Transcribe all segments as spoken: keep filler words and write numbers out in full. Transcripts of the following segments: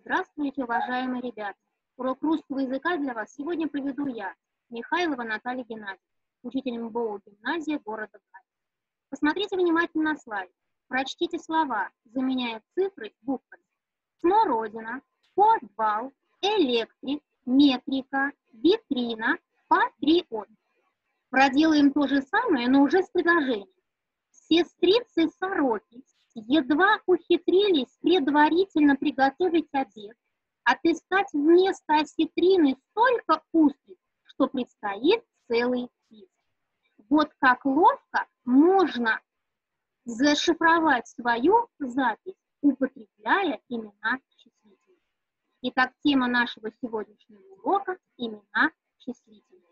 Здравствуйте, уважаемые ребята! Урок русского языка для вас сегодня проведу я, Михайлова Наталья Геннадьевна, учитель эм бэ о гимназия города Гай. Посмотрите внимательно на слайд. Прочтите слова, заменяя цифры буквами. Смородина, подвал, электрик, метрика, витрина, патриот. Проделаем то же самое, но уже с предложением. Сестрицы-сороки едва ухитрились предварительно приготовить обед, отыскать вместо осетрины столько устриц, что предстоит целый список. Вот как ловко можно зашифровать свою запись, употребляя имена числительные. Итак, тема нашего сегодняшнего урока – имена числительные.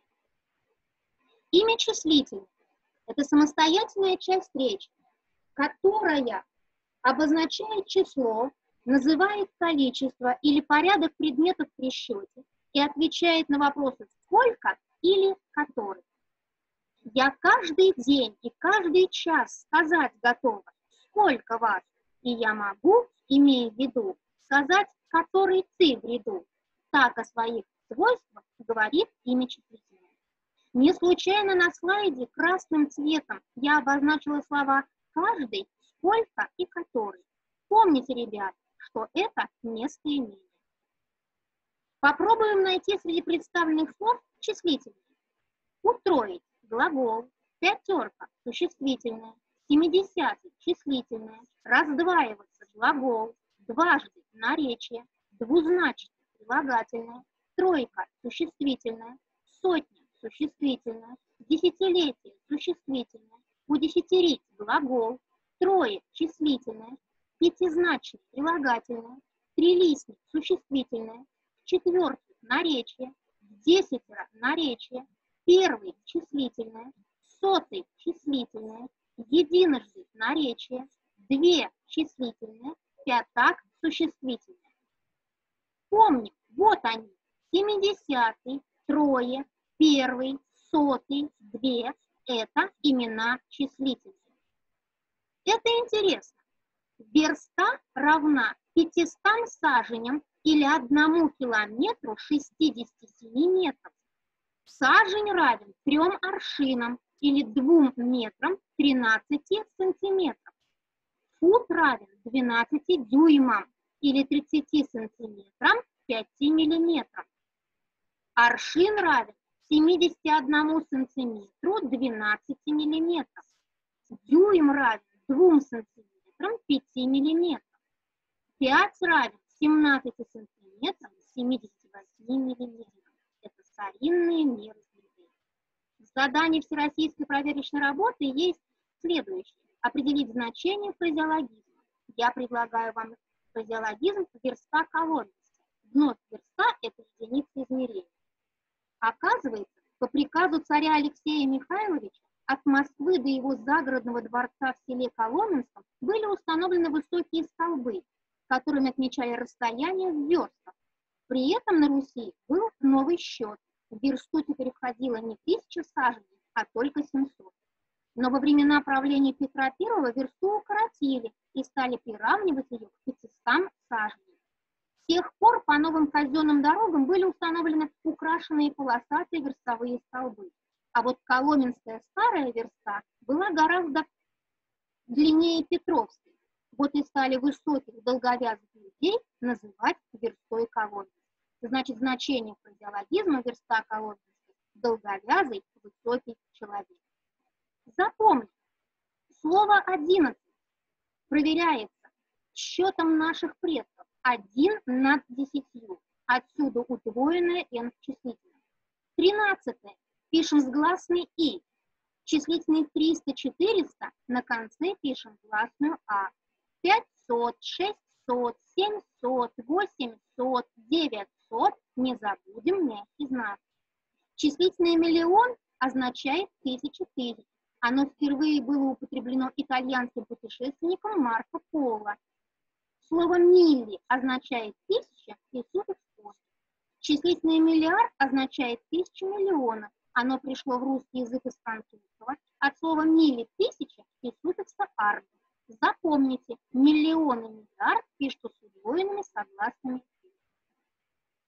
Имя числительное – это самостоятельная часть речи, которая обозначает число, называет количество или порядок предметов при счете и отвечает на вопросы «сколько» или «который». Я каждый день и каждый час сказать готова, сколько вас, и я могу, имея в виду, сказать, который ты в ряду. Так о своих свойствах говорит имя числительное. Не случайно на слайде красным цветом я обозначила слова «каждый», «сколько» и «который». Помните, ребят, что это местоимение. Попробуем найти среди представленных слов числительные. Утроить – глагол, пятерка – существительное, семидесятый – числительное, раздваиваться – глагол, дважды – наречие, двузначное – прилагательное, тройка – существительное, сотня – существительное, десятилетие – существительное, удесятерить – глагол, трое – числительное, пятизначное – прилагательное, трилистник – существительное, четвертый – наречие, десятеро – наречие, первый – числительное, сотый – числительное, единожды – наречие, две – числительное, пятак – существительное. Помним, вот они, семидесятый, трое, первый, сотый, две – это имена числительные. Это интересно. Верста равна пятистам саженям или одному километру шестидесяти семи метров. Сажень равен трем аршинам или двум метрам тринадцати сантиметров. Фут равен двенадцати дюймам или тридцати сантиметрам пяти миллиметрам. Аршин равен семидесяти одному сантиметру двенадцати миллиметров. Дюйм равен двум сантиметрам пяти миллиметров. пять равен семнадцати сантиметрам семидесяти восьми миллиметров. Это старинные меры длины. В задании всероссийской проверочной работы есть следующее. Определить значение фразеологизма. Я предлагаю вам фразеологизм верста колонности. Вновь верста – это единица измерения. Оказывается, по приказу царя Алексея Михайловича от Москвы до его загородного дворца в селе Коломенском были установлены высокие столбы, которыми отмечали расстояние в верстах. При этом на Руси был новый счет. В версту теперь входило не тысяча саженей, а только семьсот. Но во времена правления Петра Первого версту укоротили и стали приравнивать ее к пятистам саженям. С тех пор по новым казенным дорогам были установлены украшенные полосатые верстовые столбы. А вот коломенская старая верста была гораздо длиннее Петровской. Вот и стали высоких долговязых людей называть верстой коломенской. Значит, значение фразеологизма верста коломенской – долговязый, высокий человек. Запомни, слово одиннадцать проверяется счетом наших предков один над десятью. Отсюда удвоенное n в числительном. тринадцатое пишем с гласной и. Числительный триста-четыреста на конце пишем гласную а. пятьсот, шестьсот, семьсот, восемьсот, девятьсот, не забудем мягкий знак. Числительное миллион означает тысяча тысяч. Оно впервые было употреблено итальянским путешественником Марко Поло. Слово «милли» означает «тысяча» и суффикс «он». Числительное миллиард означает «тысяча миллионов». Оно пришло в русский язык из французского от слова «милли» – «тысяча» и суффикса «ард». Запомните, миллион и миллиард пишут с удвоенными согласными «и».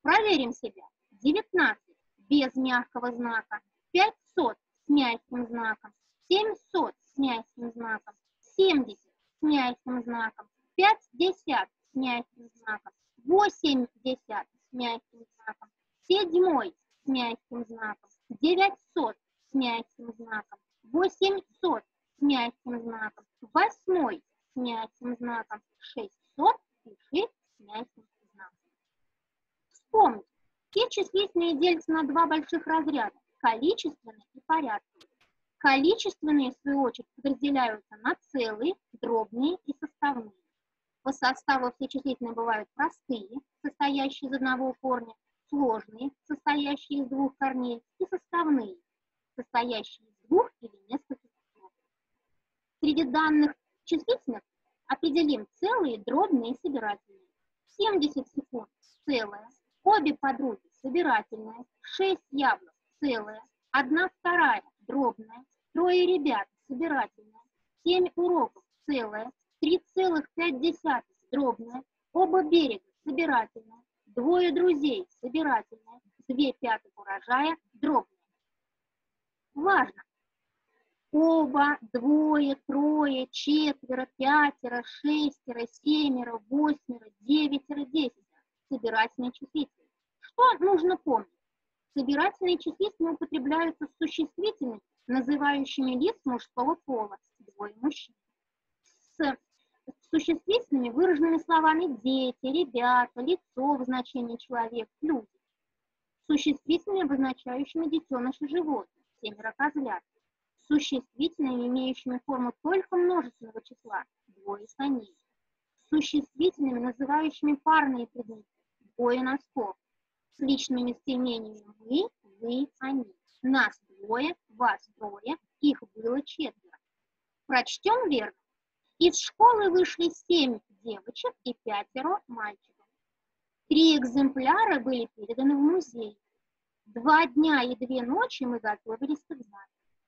Проверим себя. девятнадцать без мягкого знака, пятьсот с мягким знаком, семьсот с мягким знаком, семьдесят с мягким знаком, пятьдесят с мягким знаком, восемьдесят с мягким знаком, седьмой с мягким знаком, девятьсот с мягким знаком, восемьсот с мягким знаком, восьмой с мягким знаком, шестьсот пиши с мягким знаком. Вспомните, все числительные делятся на два больших разряда – количественные и порядковые. Количественные, в свою очередь, подразделяются на целые, дробные и составные. По составу все числительные бывают простые, состоящие из одного корня, сложные, состоящие из двух корней, и составные, состоящие из двух или нескольких слов. Среди данных числительных определим целые, дробные и собирательные. семьдесят секунд – целое, обе подруги – собирательное, шесть яблок – целое, одна вторая – дробная, трое ребят – собирательное, семь уроков – целое, три целых пять десятых – дробное, оба берега – собирательное, двое друзей – собирательное, две пятых урожая – дробное. Важно! Оба, двое, трое, четверо, пятеро, шестеро, семеро, восьмеро, девятеро, десятеро – собирательные числительные. Что нужно помнить? Собирательные числительные употребляются с существительными, называющими лиц мужского пола, двое мужчин. С существительными, выраженными словами дети, ребята, лицо в значении человек, люди. Существительными, обозначающими детенышей животных, семеро козлят. Существительными, имеющими форму только множественного числа, двое саней. Существительными, называющими парные предметы, двое носков. С личными местоимениями мы, вы, они. Нас двое, вас трое, их было четверо. Прочтем верно. Из школы вышли семь девочек и пятеро мальчиков. Три экземпляра были переданы в музей. Два дня и две ночи мы готовились к экзамену.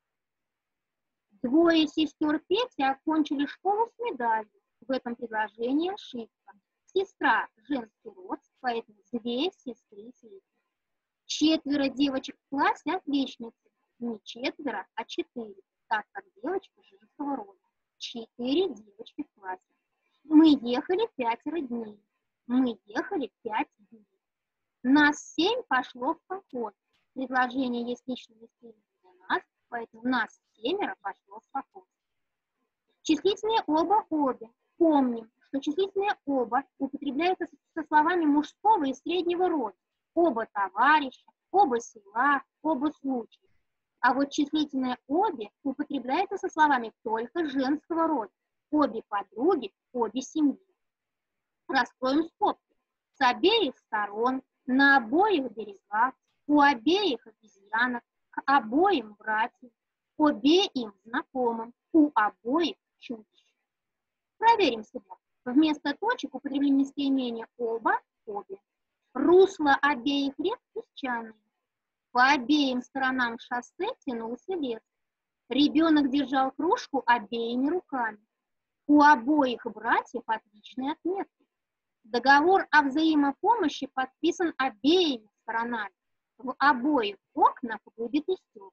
Двое сестер Пети окончили школу с медалью. В этом предложении ошибка. Сестра – женский род, поэтому две сестры сестры. Четверо девочек в классе отличницы. Не четверо, а четыре, так как девочка женского рода. Четыре девочки в классе. Мы ехали пятеро дней. Мы ехали пять дней. Нас семь пошло в поход. Предложение есть личное местоимение для нас, поэтому нас семеро пошло в поход. Числительные оба, обе. Помним, что числительные оба употребляются со словами мужского и среднего рода. Оба товарища, оба села, оба случая. А вот числительное обе употребляется со словами только женского рода. Обе подруги, обе семьи. Раскроем скобки. С обеих сторон, на обоих берегах, у обеих обезьянок, к обоим братьям, обеим знакомым, у обоих чудищ. Проверим себя. Вместо точек употребим местоимение оба, обе. Русло обеих рек песчаные. По обеим сторонам шоссе тянулся лес. Ребенок держал кружку обеими руками. У обоих братьев отличные отметки. Договор о взаимопомощи подписан обеими сторонами. В обоих окнах выбиты стекла.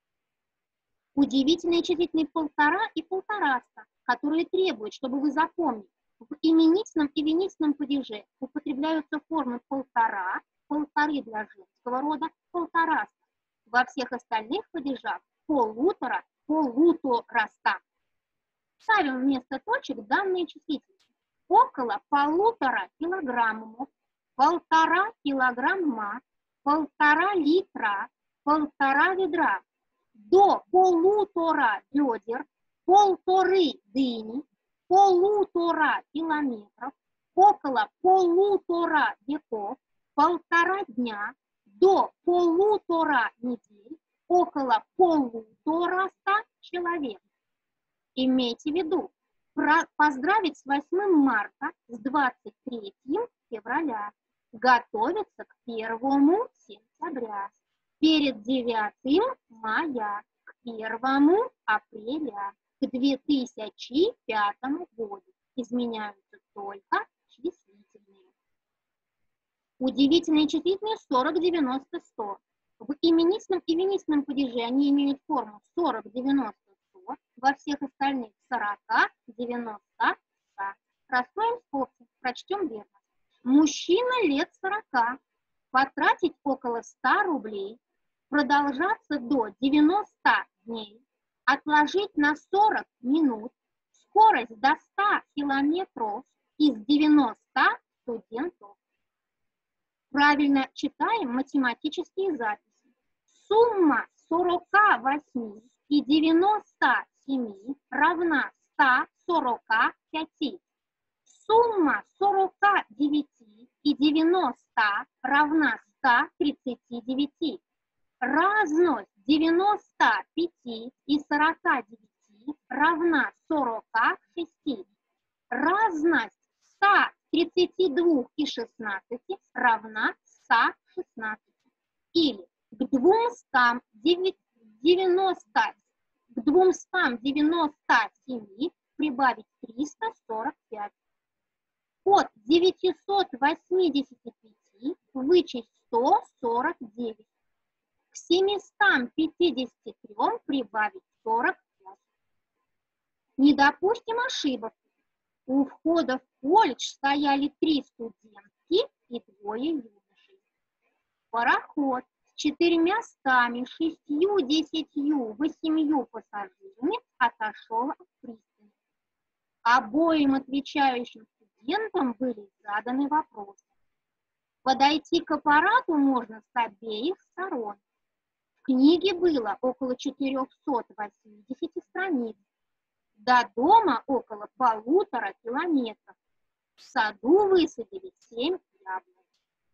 Удивительные числительные полтора и полтораста, которые требуют, чтобы вы запомнили, в именительном и винительном падеже употребляются формы полтора, полторы для женского рода, полтораста. Во всех остальных падежах полутора, полутораста. Ставим вместо точек данные числительные. Около полутора килограммов, полтора килограмма, полтора литра, полтора ведра, до полутора ведер, полторы дыни, полутора километров, около полутора веков, полтора дня, до полутора недель, около полутораста человек. Имейте в виду, поздравить с восьмым марта, с двадцать третьим февраля, готовиться к первому сентября, перед девятым мая, к первому апреля, к две тысячи пятому году. Изменяются только числительные. Удивительные числительные сорок, девяносто, сто. В именительном и винительном падеже они имеют форму сорок, девяносто, сто. Во всех остальных сорок, девяносто, сто. Раскроем скобки, прочтем верно. Мужчина лет сорока. Потратить около ста рублей. Продолжаться до девяноста дней. Отложить на сорок минут. Скорость до ста километров. Из девяноста студентов. Правильно читаем математические записи. Сумма сорока восьми и девяноста семи равна ста сорока пяти. Сумма сорока девяти и девяноста равна ста тридцати девяти. Разность девяноста пяти и сорока девяти равна сорока шести. Разность ста тридцати двух и шестнадцати равна ста шестнадцати. Или к двумстам девяноста, к двумстам девяноста семи прибавить триста сорок пять. От девятисот восьмидесяти пяти вычесть сто сорок девять. К семистам пятидесяти трем прибавить сорок пять. Не допустим ошибок. У входа в колледж стояли три студентки и двое юношей. Пароход с четырьмя стами, шестью, десятью, восемью пассажирами отошел от пристани. Обоим отвечающим студентам были заданы вопросы. Подойти к аппарату можно с обеих сторон. В книге было около четырёхсот восьмидесяти страниц. До дома около полутора километров. В саду высадили семь яблок.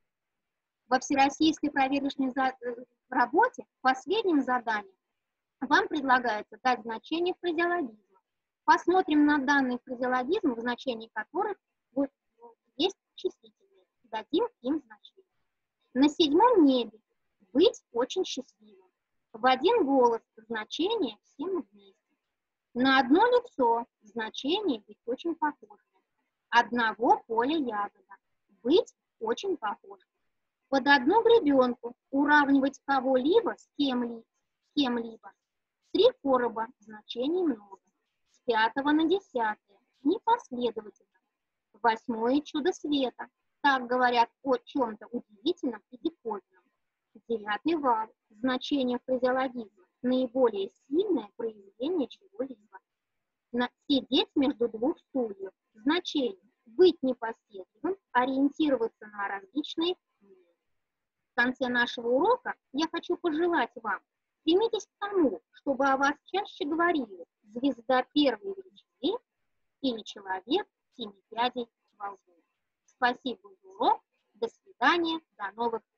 Во всероссийской проверочной работе в последнем задании вам предлагается дать значение фразеологизма. Посмотрим на данные фразеологизмы, в значении которых есть числительные. Дадим им значение. На седьмом небе быть очень счастливым. В один голос значение всем вместе. На одно лицо значение быть очень похожим. Одного поля ягода. Быть очень похожим. Под одну гребенку уравнивать кого-либо с кем-либо. кем-либо. Три короба значений много. С пятого на десятое. Непоследовательно. Восьмое чудо света. Так говорят о чем-то удивительном и диковинном. Девятый вал. Значение фразеологизма. Наиболее сильное проявление чего-либо. Сидеть между двух стульев. Значение. Быть непоседливым, ориентироваться на различные мнения. В конце нашего урока я хочу пожелать вам, стремитесь к тому, чтобы о вас чаще говорили звезда первой величины или человек семи пядей во лбу. Спасибо за урок. До свидания. До новых встреч.